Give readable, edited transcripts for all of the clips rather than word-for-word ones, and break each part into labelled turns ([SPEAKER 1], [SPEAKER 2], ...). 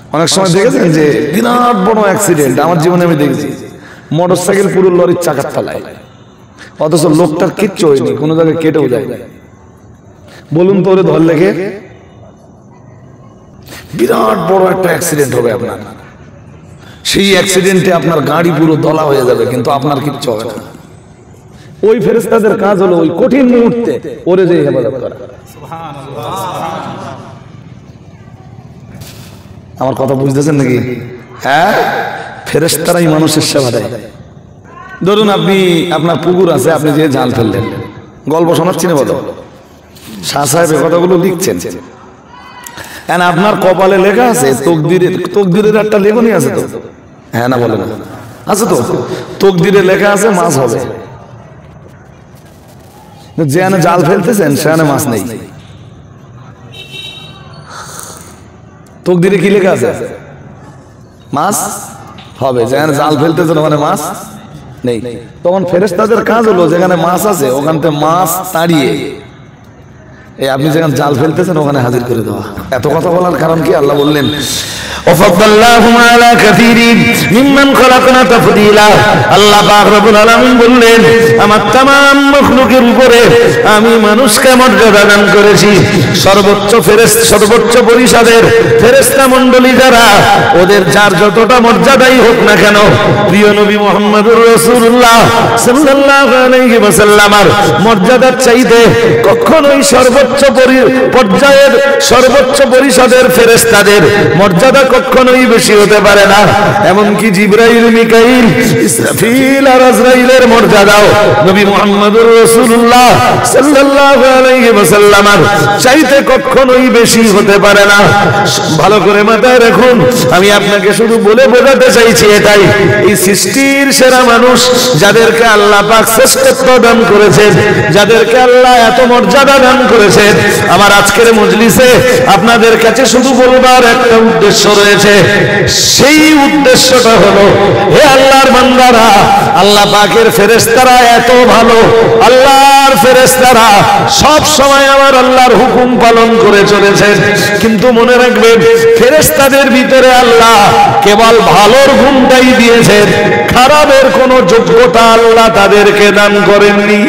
[SPEAKER 1] অনেক সময় দেখেছেন যে বিরাট বড় অ্যাক্সিডেন্ট, আমার জীবনে আমি দেখেছি, মোটরসাইকেল পুরো লরির চাকার তলায়, অথচ লোকটার কিচ্ছু হয়নি, কোনো জায়গায় কেটেও যায়। বলুন তো ওরে ধর লেগে বিরাট বড় একটা অ্যাক্সিডেন্ট হবে আপনার, সেই অ্যাক্সিডেন্টে আপনার গাড়ি পুরো দলা হয়ে যাবে, কিন্তু আপনার কিচ্ছু হবে না। ওই ফেরেশতাদের কাজ হলো ওই কঠিন মুহূর্তে ওরে যে হেফাজত করা। আমার কথা বুঝতেছেন নাকি? হ্যাঁ, ফেরেশতারাই মানুষের সেবা দেয়। ধরুন আপনি, আপনার পুকুর আছে, আপনি যে জাল ফেললেন, গল্প শোনাচ্ছি না বলো, শাহ সাহেব এই কথাগুলো লিখছেন, আপনার কপালে লেখা আছে তকদিরের একটা লেখনী আছে তো, হ্যাঁ না বলে না, আছে তো, তকদিরে লেখা আছে মাছ হবে, যেখানে জাল ফেলতেছেন সেখানে মাছ নেই। তকদিরে কি লেখা আছে? মাছ হবে। যেখানে জাল ফেলতেছেন ওখানে মাছ নেই। তখন ফেরেশতাদের কাজ হলো যেখানে মাছ আছে ওখান থেকে মাছ তাড়িয়ে এই আপনি যেখানে জাল ফেলতেছেন ওখানে হাজির করে দেওয়া। এত কথা বলার কারণ কি? আল্লাহ বললেন আল্লাহ পাক রব্বুল আলামিন বললেন, আমার তামাম মাখলুকের উপরে আমি মানুষকে মর্যাদা দান করেছি। সর্বোচ্চ পরিষদের ফেরেশতা মণ্ডলী যারা, ওদের যার যতটা মর্যাদাই হোক না কেন, প্রিয় নবী মুহাম্মদুর রাসূলুল্লাহ সাল্লাল্লাহু আলাইহি ওয়াসাল্লামের মর্যাদার চাইতে কখনোই সর্বোচ্চ পর্যায়ের সর্বোচ্চ পরিষদের ফেরেশতাদের মর্যাদা কখনোই বেশি হতে পারে না। এমনকি জিবরাইল, মিকাইল, ইসরাফিল আর আজরাইলের মর্যাদাও নবী মুহাম্মদুর রাসূলুল্লাহ সাল্লাল্লাহু আলাইহি ওয়াসাল্লামের চাইতে কখনোই বেশি হতে পারে না। ভালো করে মাথায় রাখুন, আমি আপনাকে শুধু বলে বোঝাতে চাইছি এটাই, এই সৃষ্টির সেরা মানুষ যাদেরকে আল্লাহ পাক শ্রেষ্ঠত্ব দান করেছেন, যাদেরকে আল্লাহ এত মর্যাদা দান করেছেন, আমার আজকের মজলিসে আপনাদের কাছে শুধু বলবার একটা উদ্দেশ্য রয়েছে। সেই উদ্দেশ্যটা হলো, হে আল্লাহর বান্দারা, আল্লাহ পাকের ফেরেশতারা এত ভালো, আল্লাহর ফেরেশতারা সব সময় আমার আল্লাহর হুকুম পালন করে চলেছেন। কিন্তু মনে রাখবেন, ফেরেশতাদের ভিতরে আল্লাহ কেবল ভালোর গুণটাই দিয়েছেন, খারাপের কোনো যোগ্যতা আল্লাহ তাদেরকে দান করেননি।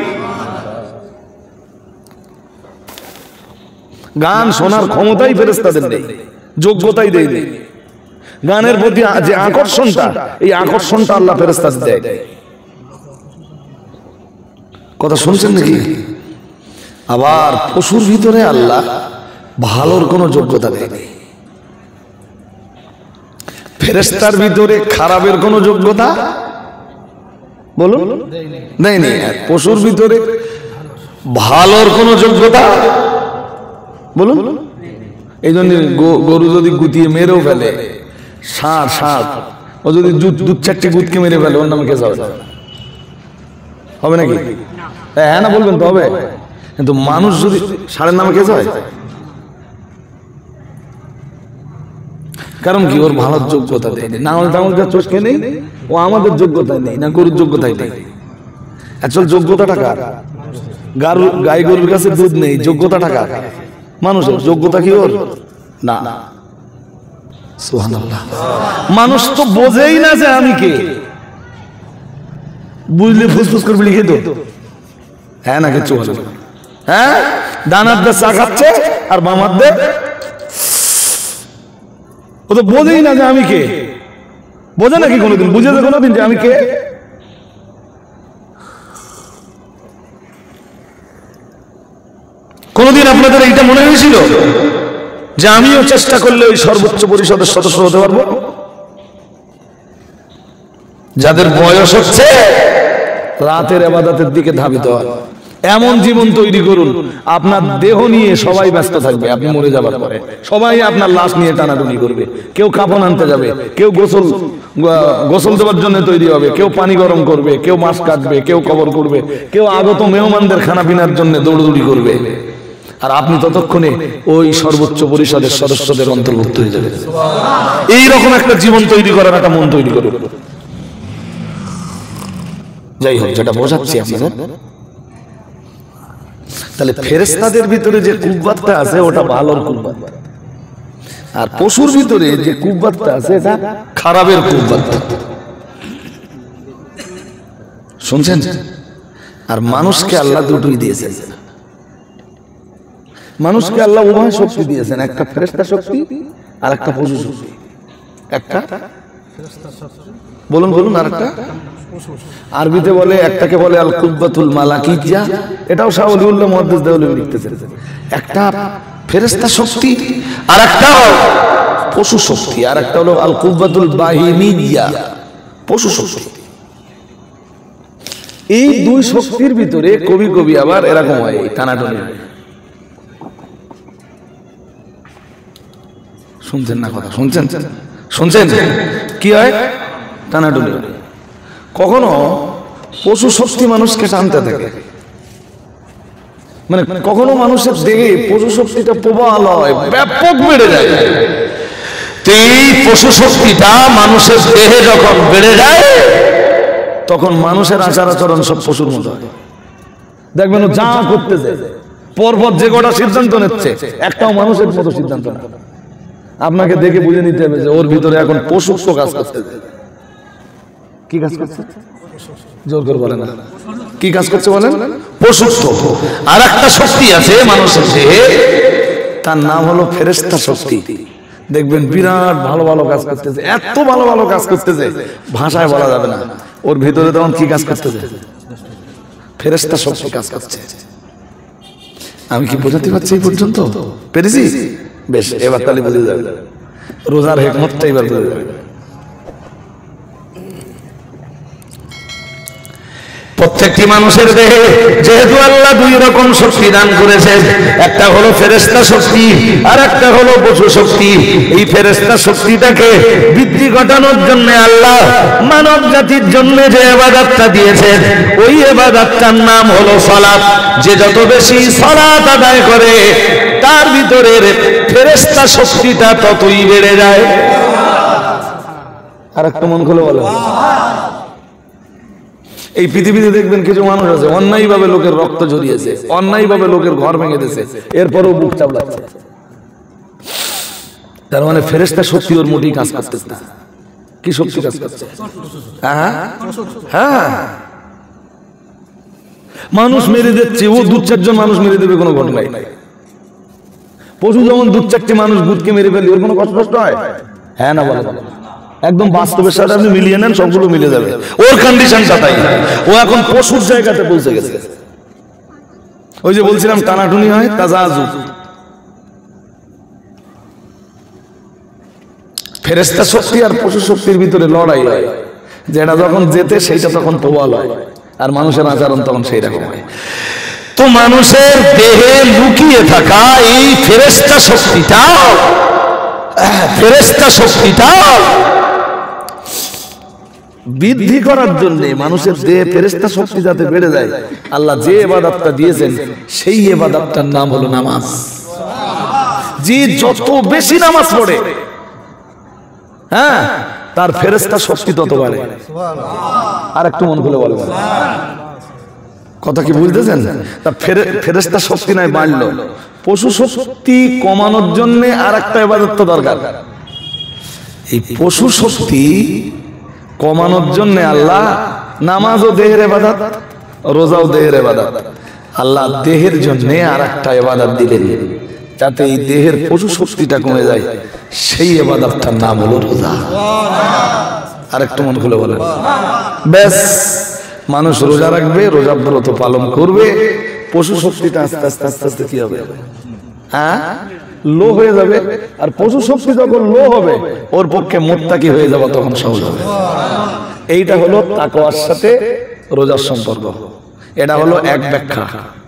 [SPEAKER 1] গান শোনার ক্ষমতাই ফেরেশতাদের নেই, যোগ্যতাই দেয়নি। গানের প্রতি যে আকর্ষণটা, এই আকর্ষণটা আল্লাহ ফেরেশতাদের দেয়। কথা শুনছেন নাকি? আবার পশুর ভিতরে আল্লাহ ভালোর কোনো যোগ্যতা দেয়নি, ফেরেশতার ভিতরে খারাপের কোনো যোগ্যতা বলুন দেয়নি, পশুর ভিতরে ভালোর কোনো যোগ্যতা বলুন। এই জন্য গরু যদি গুতিয়ে মেরেও ফেলে, ষাঁড় ও যদি দুধ চারটে গুতকে মেরে ফেলে, ওর নামে কেস হবে নাকি? হ্যাঁ না বলবেন তো হবে। কিন্তু মানুষ যদি ষাঁড়ের নামে কেস হয়, কারণ কি? ওর ভালোর যোগ্যতা দেয়নি। নাঙল টাঙল যা চসকে নেই, ও আমাদের যোগ্যতায় নেই, না গরুর যোগ্যতায় নেই। আসল যোগ্যতাটা কার? গাই গরুর কাছে দুধ নেই, যোগ্যতাটা কার? মানুষের। যোগ্যতা কি ওর? না। সুবহানাল্লাহ। মানুষ তো বোঝেই না যে আমি কে, বুঝলে ফুসফুস করবি লিখে তো, হ্যাঁ না কিছু বলে, হ্যাঁ ডানার দিয়ে চা খাচ্ছে আর বামার দিয়ে, ও তো বোঝেই না যে আমি কে। বোঝে নাকি কোনোদিন? বুঝেছে কোনোদিন যে আমি কে? কোনদিন আপনাদের এইটা মনে হয়েছিল যে আমিও চেষ্টা করলে ওই সর্বোচ্চ পরিষদের সদস্য হতে পারবো? যাদের বয়স হচ্ছে রাতের ইবাদতের দিকে ধাবিত হয়, এমন জীবন তৈরি করুন, আপনার দেহ নিয়ে সবাই ব্যস্ত থাকবে। আপনি মরে যাবার পরে সবাই আপনার লাশ নিয়ে টানাটুনি করবে। কেউ কাফন আনতে যাবে, কেউ গোসল দেওয়ার জন্য তৈরি হবে, কেউ পানি গরম করবে, কেউ মাছ কাটবে, কেউ কবর করবে, কেউ আগত মেহমানদের খানা পিনার জন্য দৌড়দৌড়ি করবে। আর আপনি ততক্ষণে ওই সর্বোচ্চ পরিষদের সদস্যদের অন্তর্ভুক্ত হয়ে যাবেন। এইরকম একটা জীবন তৈরি করার একটা মন তৈরি করুন। যাই হোক, যেটা বোঝাচ্ছি আপনাদের, তাহলে ফেরেশতাদের ভিতরে যে কুব্বাতটা আছে ওটা ভালোর কুব্বাত। আর পশুর ভিতরে যে কুব্বাতটা আছে এটা খারাপের কুব্বাত, শুনছেন? আর মানুষকে আল্লাহ দুটোই দিয়েছেন। মানুষকে আল্লাহ উভয় শক্তি দিয়েছেন, একটা ফেরেশতা শক্তি আর একটা পশু শক্তি। একটা বলুন বলুন, আর একটা আরবিতে বলে, একটাকে বলে আল কুব্বাতুল মালাকিয়া, এটাও শাহ ওলিউল্লাহ মুহাদ্দিস দেওয়ালি লিখতেছেন। একটা ফেরেশতা শক্তি আর একটা পশু শক্তি, আর একটা হলো আল কুব্বাতুল বাহিমিয়া, পশু শক্তি। এই দুই শক্তির ভিতরে কবি কবি আবার এরকম হয়, টানাটানি। শুনছেন না কথা? শুনছেন শুনছেন কি হয়? টানাটানি। কখনো পশু শক্তি মানুষকে টানতে থাকে, মানে কখনো মানুষের দেহে পশু শক্তিটা প্রবল হয়, ব্যাপক বেড়ে যায়। এই পশু শক্তিটা মানুষের দেহে যখন বেড়ে যায় তখন মানুষের আচার আচরণ সব পশুর মতো হয়। দেখবেন ও যা করতে যায়, পরপর যে কটা সিদ্ধান্ত নিচ্ছে একটাও মানুষের মতো সিদ্ধান্ত না। আপনাকে দেখে বুঝে নিতে হবে যে ওর ভিতরে এখন পশুত্ব কাজ করতে যায়। কি কাজ করছে? জোর করে বলেন না, কি কাজ করছে বলেন? পশুত্ব। আর একটা শক্তি আছে মানুষের দেহে, তার নাম হলো ফেরেশতা শক্তি। দেখবেন বিরাট ভালো ভালো কাজ করতেছে, এত ভালো ভালো কাজ করতেছে ভাষায় বলা যাবে না। ওর ভিতরে তখন কি কাজ করতেছে? ফেরেশতা শক্তি কাজ করছে। আমি কি বোঝাতে পারছি এই পর্যন্ত? পেরেছি? বেশ, এবার তাহলে বুঝে যাবে রোজার হিকমতটা, এবার বুঝে যাবে। প্রত্যেকটি মানুষের দেহে যেহেতু আল্লাহ দুই রকম শক্তি দান করেছেন, একটা হলো ফেরেশতা শক্তি আর একটা হলো পশু শক্তি। এই ফেরেশতা শক্তিটাকে বৃদ্ধি ঘটানোর জন্য আল্লাহ মানব জাতির জন্য যে ইবাদতটা দিয়েছেন, ওই ইবাদতটার নাম হলো সালাত। যে যত বেশি সালাত আদায় করে তার ভিতরের ফেরেশতা শক্তিটা ততই বেড়ে যায়। আর একটা মন খুলে বলো, এই পৃথিবীতে দেখবেন কিছু মানুষ আছে অন্যায় ভাবে লোকের রক্ত ঝরিয়েছে, অন্যায় ভাবে লোকের ঘর ভেঙে দিয়েছে, এরপরও বুক চাপলাচ্ছে। তার মানে ফেরেশতা শক্তি ওর মোটেই কাজ করতেছে না। কি শক্তি কাজ করছে? হ্যাঁ হ্যাঁ, মানুষ মেরে দিচ্ছে, ও দু চারজন মানুষ মেরে দেবে, কোনো ঘটনাই নাই। পশু যেমন দু চারটি মানুষ ভূতকে মেরে ফেলে, ওর কোনো কষ্ট হয়? হ্যাঁ না বলে? একদম বাস্তবের সাথে আপনি মিলিয়ে নেন, সবগুলো মিলে যাবে। ওর কন্ডিশনটা তাই, ও এখন পশুর জায়গাতে পৌঁছে গেছে। ওই যে বলছিলাম টানাটুনি হয়, তাজাজু। ফেরেশতা শক্তি আর পশু শক্তির ভিতরে লড়াই হয়, যেটা যখন যেতে সেইটা তখন প্রবল হয়, আর মানুষের আচরণ তখন সেই রকম হয়। তো মানুষের দেহে লুকিয়ে থাকা এই ফেরেশতা শক্তিটা বৃদ্ধি করার জন্য, মানুষের দেহে ফেরেশতা শক্তি যাতে বেড়ে যায়, আল্লাহ যে ইবাদতটা দিয়েছেন সেই ইবাদতটার নাম হলো নামাজ। যে যত বেশি নামাজ পড়ে, হ্যাঁ, তার ফেরেশতা শক্তি তত বাড়ে। আর একটু মন খুলে বলবেন, কথা কি বুঝতেছেন? তা ফেরেশতা শক্তি নাই বাড়লো, পশু শক্তি কমানোর জন্য আর একটা ইবাদত দরকার। এই পশু শক্তি কমানোর জন্য আল্লাহ নামাজও দেহের ইবাদত, রোজাও দেহের ইবাদত। আল্লাহ দেহের জন্য আর একটা ইবাদত দিলেন, যাতে এই দেহের পশু শক্তিটা কমে যায়। সেই ইবাদতটার নাম হলো রোজা। আর একটু মন খুলে বলেন, ব্যাস, মানুষ রোজা রাখবে, রোজা ব্রত পালন করবে, পশু শক্তিটা আস্তে আস্তে আস্তে আস্তে কি হবে? হ্যাঁ, লো হয়ে যাবে। আর পশু শক্তি যখন লো হবে, ওর পক্ষে মুত্তাকি হয়ে যাওয়া তখন সহজ হবে। এইটা হলো তাকওয়ার সাথে রোজার সম্পর্ক। এটা হলো এক ব্যাখ্যা।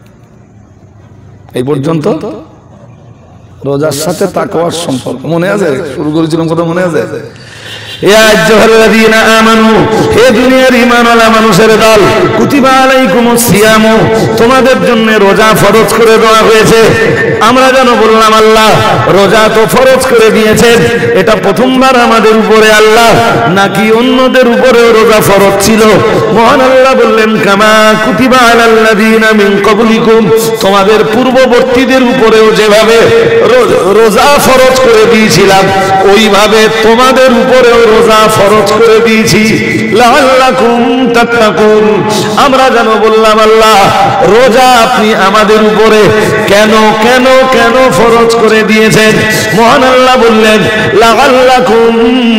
[SPEAKER 1] এই পর্যন্ত রোজার সাথে তাকওয়ার সম্পর্ক মনে আছে? শুরু করেছিলাম কথা মনে আছে? ইয়া আইয়ুহাল্লাযীনা আমানু, হে দুনিয়ার ঈমানওয়ালা মানুষের দল, কুতিবা আলাইকুমুস সিয়াম, তোমাদের জন্য রোজা ফরজ করে দেওয়া হয়েছে। আমরা যেন বললাম আল্লাহ রোজা তো ফরজ করে দিয়েছেন, এটা প্রথমবার আমাদের উপরে আল্লাহ নাকি অন্যদের উপরেও রোজা ফরজ ছিল? মহান আল্লাহ বললেন কামা কুতিবা আলাল্লাযীনা মিন ক্বাবলিকুম, তোমাদের পূর্ববর্তীদের উপরেও যেভাবে রোজা ফরজ করে দিয়েছিলাম ওইভাবে তোমাদের উপরেও রোজা ফরজ করে দিয়েছি লাআল্লাকুম তাত্তাকুন। আমরা যেন বললাম আল্লাহ রোজা আপনি আমাদের উপরে কেন কেন কেন ফরজ করে দিয়েছেন? মহান আল্লাহ বললেন লাআল্লাকুম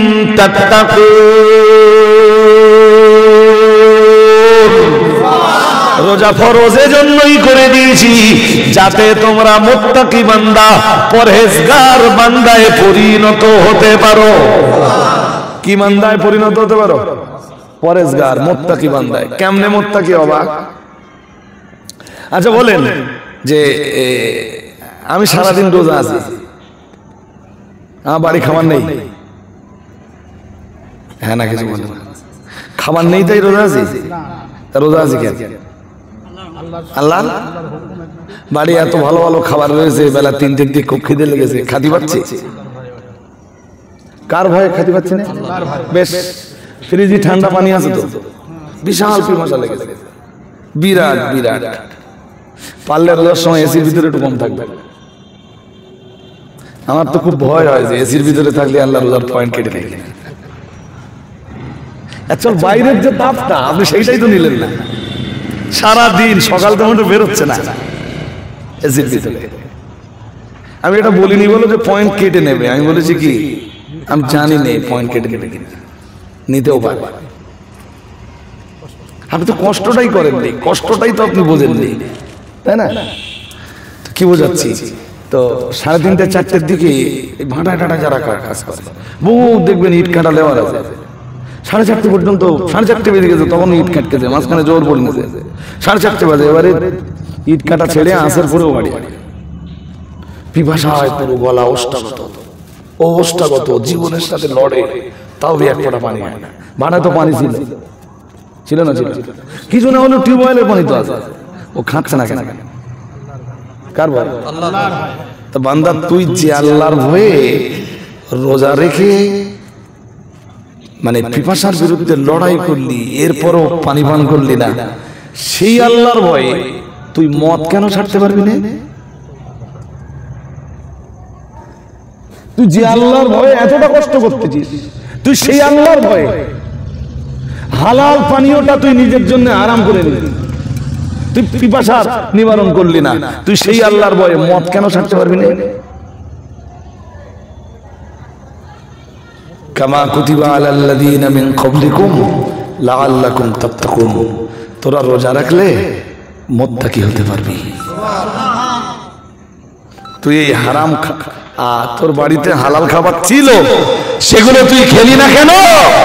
[SPEAKER 1] তাত্তাকুন, রোজা ফরজ এজন্যই করে দিয়েছি যাতে তোমরা মুত্তাকি বান্দা, পরহেজগার বান্দায় পরিণত হতে পারো। কি বান্দায় পরিণত হতে পারো? পরহেজগার মুত্তাকি বান্দায়। কেমনে মুত্তাকি হবা? আচ্ছা বলেন যে আমি সারাদিন রোজা আছি, আমার বাড়ি খাবার নেই, হ্যাঁ না কিছু বলেন, খাবার নেই তাই রোজা আছি? তা রোজা আছি কেন? আল্লাহ বাড়ি এত ভালো ভালো খাবার রয়েছে, বেলা 3-4 দিকে খুব খিদে লেগেছে, খাতি পাচ্ছি। কার ভয়ে খাতি পাচ্ছি না? বেশ ফ্রিজে ঠান্ডা পানি আছে তো, বিশাল পিপাসা লেগেছে, বিরাট বিরাট। পারলে রোজার সময় এসির ভিতরে একটু কম থাকবে। আমার তো খুব ভয় হয় যে এসির ভিতরে থাকলে আল্লাহ রোজার পয়েন্ট কেটে নেয়। অ্যাকচুয়াল বাইরের যে তাপটা আপনি সেইটাই তো নিলেন না, সারাদিন সকাল তখন বেরোচ্ছে না এসির ভিতরে। আমি এটা বলিনি বলো যে পয়েন্ট কেটে নেবে, আমি বলেছি কি আমি জানি নেই পয়েন্ট কেটে নেবে কিনা, নিতেও পারবে। আপনি তো কষ্টটাই করেননি, কষ্টটাই তো আপনি বোঝেননি, তাই না? কি বোঝাচ্ছি? তো 3:30-4টের দিকে ভাঁটা টাটা যারা কাজ করে বহু দেখবেন ইট কাটা লেওয়ার আছে, 4:30 পর্যন্ত, 4:30 বেজে গেছে তখন ইট কাটতেছে, মাঝখানে জোর পড়ে গেছে, 4:30 বাজে। এবারে ইট কাটা ছেড়ে আসের পরেও বাড়ি পিপাসায় পুরো গলা ওষ্ঠাগত জীবনের সাথে লড়ে, তাও এক ফোঁটা পানি হয় না। ভাড়া তো পানি ছিল না, ছিল কিছু না হলো টিউবওয়েলের পানি তো আছে, ও খাচ্ছে না কেন? কার ভয়? তা বান্দা তুই যে আল্লাহর ভয়ে রোজা রেখে মানে পিপাসার বিরুদ্ধে লড়াই করলি, এরপরও পানি পান করলি না, সেই আল্লাহর ভয়ে তুই মদ কেন ছাড়তে পারবি না? তুই যে আল্লাহর ভয়ে এতটা কষ্ট করতেছিস, তুই সেই আল্লাহর ভয়ে হালাল পানীয়টা তুই নিজের জন্য আরাম করে নিলি, তুই পিপাসার নিবারণ করলি না, তুই সেই আল্লাহর ভয়ে মদ কেন ছাড়তে পারবি না? কামা কুতিবা আলাল্লাযীনা মিন ক্বাবলিকুম লাআল্লাকুম তাত্তাকুন, তোরা রোজা রাখলে মুত্তাকি হতে পারবি। তুই এই হারাম তোর বাড়িতে হালাল খাবার ছিল, সেগুলো তুই খেলি না কেন?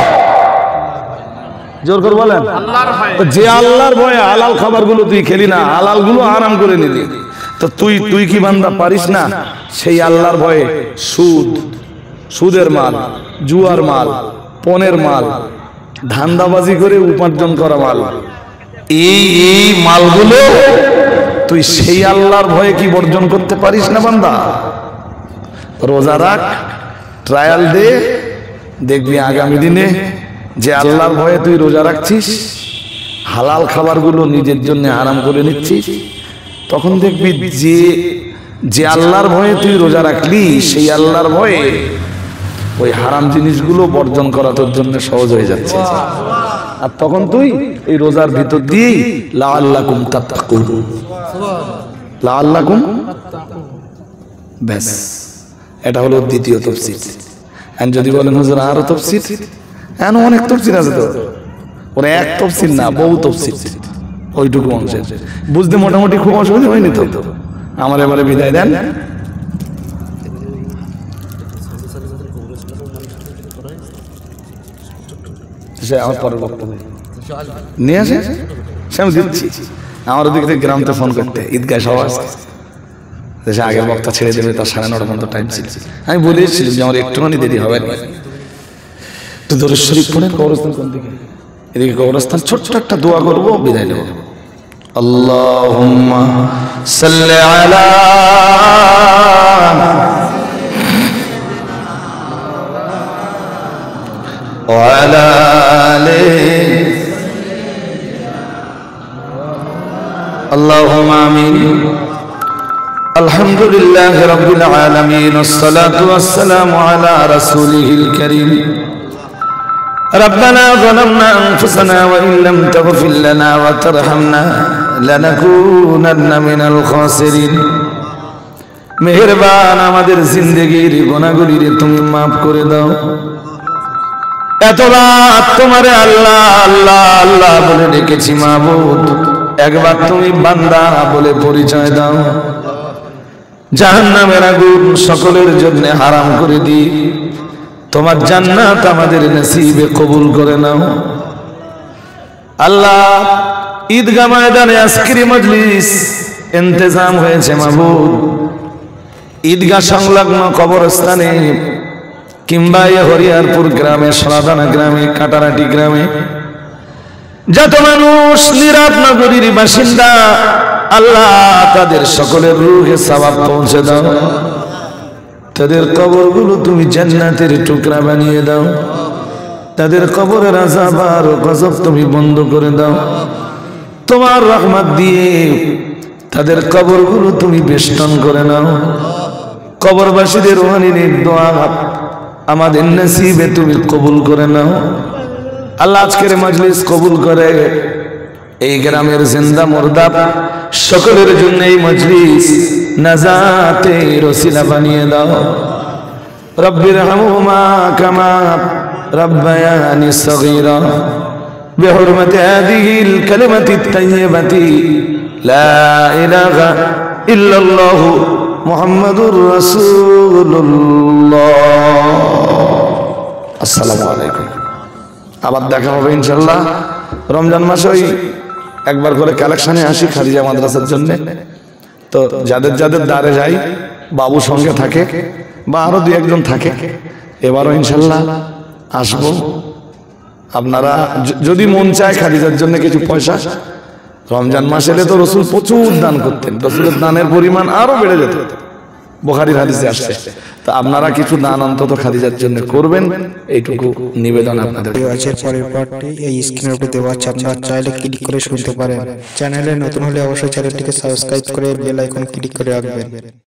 [SPEAKER 1] জোর করে বলেন। যে আল্লাহর ভয়ে হালাল খাবারগুলো তুই খেলি না, হালাল গুলো আরাম করে নিলি, তো তুই কি বান্দা পারিস না সেই আল্লাহর ভয়ে সুদের মাল, জুয়ার মাল, পনের মাল, ধান্দাবাজি করে উপার্জন করা মাল, এই মালগুলো তুই সেই আল্লাহর ভয়ে কি বর্জন করতে পারিস না বান্দা? রোজা রাখ, ট্রায়াল দে, দেখবি আগামী দিনে যে আল্লাহর ভয়ে তুই রোজা রাখছিস, হালাল খাবারগুলো নিজের জন্য আরাম করে নিচ্ছিস, তখন দেখবি যে আল্লাহর ভয়ে তুই রোজা রাখলি, সেই আল্লাহর ভয়ে ওই হারাম জিনিসগুলো বর্জন করা তোর জন্য সহজ হয়ে যাচ্ছে। আর তখন তুই এই রোজার ভিতর দিয়েই লাআল্লাকুম তাত্তাকুন, লাআল্লাকুম, ব্যাস এটা হলো দ্বিতীয় তাফসীর। আর যদি বলেন হুজুর আরো তাফসীর, এমন অনেক তাফসীর আছে তো, ওর এক তাফসীর না বহু তাফসীর, ওইটুকু অংশের বুঝতে মোটামুটি খুব অসুবিধা হয়নি তো। আমার এবারে বিদায় দেন। আমার পরের বক্তব্য নিয়ে আসে সে আমি দিচ্ছি। আমার ওদিক থেকে গ্রামতে ফোন করতে, ঈদগাহ সভা দেশে আগের বক্তা ছেড়ে দেবে, তার 9:30 পর্যন্ত টাইম ছিল। আমি বলেছিলাম যে আমার একটুখানি দেরি হবে না, একটু দরুদ শরীফ পড়েন। কবরস্থান কোন দিকে? এদিকে কবরস্থান। ছোট্ট একটা দোয়া করব, বিদায় নেব। আল্লাহুম্মা সাল্লি আলা ওয়া আলা আলি আল্লাহুম্মা আমিন। আলহামদুলিল্লাহি রাব্বিল আলামিন ওয়াসসালাতু ওয়াসসালামু আলা রাসূলিহিল কারীম। ربنا ظلمنا أنفسنا وإن لم تغفر لنا وترحمنا لنكونن من الخاسرين। মেহেরবান আমাদের জিন্দেগির গুনাহগুলি তুমি maaf করে দাও। এতবার তোমারে আল্লাহ আল্লাহ আল্লাহ বলে ডেকেছি মাবুদ, একবার তুমি বান্দা বলে পরিচয় দাও। জাহান্নামের আগুন সকলের জন্য হারাম করে দি। তোমার জান্নাত আমাদের নসিবে কবুল করে নাও। আল্লাহ, ঈদগাহ ময়দানে আজকের মজলিস ইন্তজাম হয়েছে মাবুদ। ঈদগাহ সংলগ্ন কবরস্থানে কিংবা হরিয়ারপুর গ্রামে, সরাদানা গ্রামে, কাটারাটি গ্রামে যত মানুষ নীরব নগরীর বাসিন্দা, আল্লাহ তাদের সকলের রূহে সওয়াব পৌঁছে দাও। তাদের কবরগুলো তুমি জান্নাতের টুকরা বানিয়ে দাও। তাদের কবরের আযাব আর গজব তুমি বন্ধ করে দাও। তোমার রহমত দিয়ে তাদের কবরগুলো তুমি বেষ্টন করে নাও। কবরবাসীদের রুহানি দোয়া আমাদের নসিবে তুমি কবুল করে নাও। আল্লাহ আজকের মজলিস কবুল করে এই গ্রামের জিন্দা মুর্দা সকলের জন্য এই মজলিস নাজাতের ওসিলা বানিয়ে দাও। রব্বিরহামহুমা কামা রব্বায়ানি সগীরা বিহুরমাতি হাযিহিল কালিমাতি তাইয়্যিবাতি লা ইলাহা ইল্লাল্লাহু মুহাম্মাদুর রাসূলুল্লাহ। আসসালামু আলাইকুম। আবার দেখা হবে ইনশাআল্লাহ। রমজান মাসে ওই একবার করে কালেকশনে আসি খাদিজা মাদ্রাসার জন্য। তো যাদের যাদের দ্বারে যাই, বাবু সঙ্গে থাকে বা আরো দুই একজন থাকে, এবারও ইনশাআল্লাহ আসবো। আপনারা যদি মন চায় খাদিজার জন্য কিছু পয়সা, রমজান মাস এলে তো রসুল প্রচুর দান করতেন, রসুলের দানের পরিমাণ আরো বেড়ে যেত, বুখারীর হাদিসে আসছে। তো আপনারা কিছু দান অন্তত খাদিজার জন্য করবেন, এইটুকু নিবেদন আপনাদের।
[SPEAKER 2] পরের পার্টটি এই স্ক্রিনের উপরে দেওয়া আছে, আপনারা চাইলে ক্লিক করে শুনতে পারেন। চ্যানেলে নতুন হলে অবশ্যই চ্যানেলটিকে সাবস্ক্রাইব করে বেল আইকন ক্লিক করে রাখবেন।